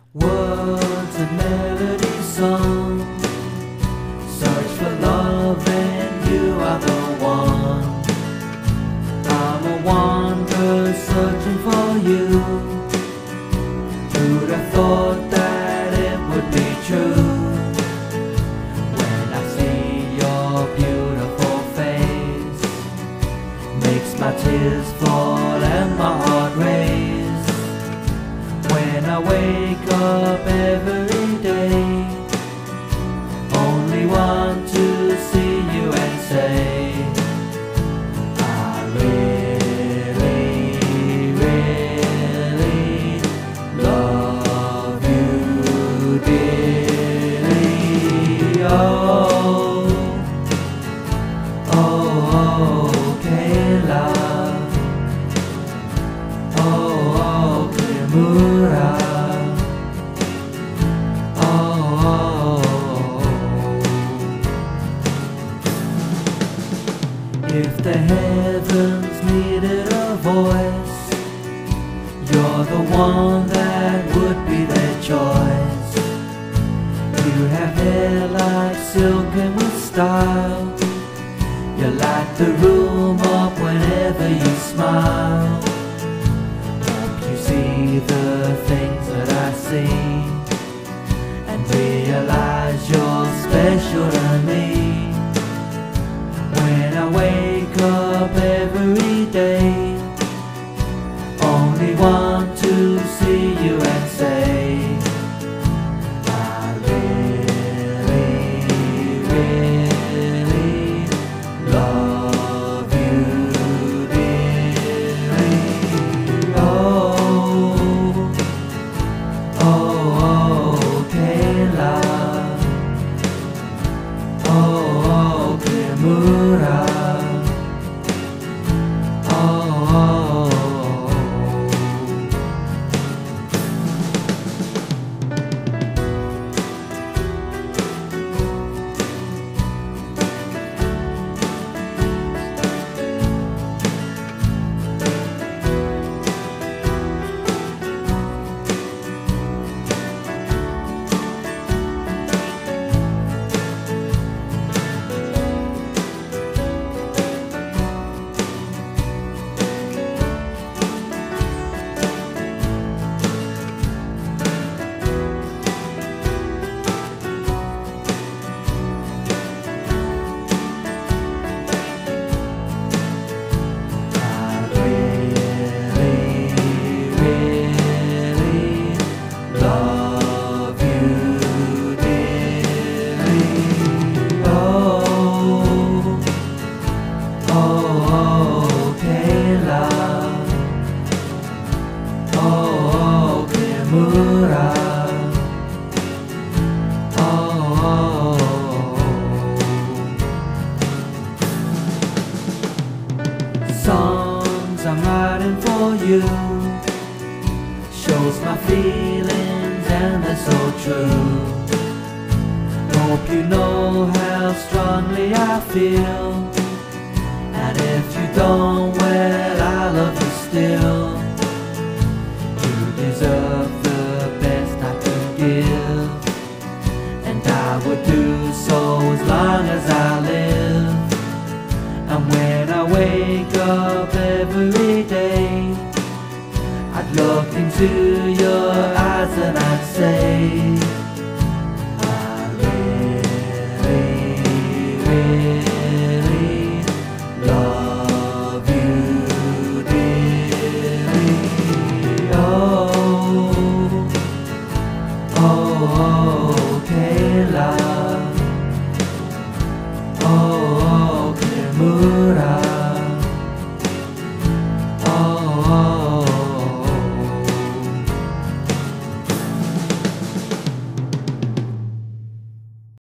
Words and melody song. Search for love and you are the one. I'm a wanderer searching for you. Who'd have thought that it would be true? When I see your beautiful face, makes my tears fall and my heart race. When I wake up every day, only want to see you and say, I really, really love you dearly. Oh, oh, oh, Kayla. Oh, oh, Kimura. If the heavens needed a voice, you're the one that would be their choice. You have hair like silk and with style. You light the room up whenever you smile. Hope you see the things that I see and realize you're special to me. When I wake up every day, only want to see you and say, I really, really love you dearly. Oh, oh, oh, Kayla. Oh, Kimura. Songs I'm writing for you shows my feelings and they're so true. Hope you know how strongly I feel, and if you don't, well, I love you still. You deserve the best I can give, and I would do so as long as I live. And when I wake up every day, I'd look into your eyes and I'd say, I really, really love you dearly. Oh, oh, oh.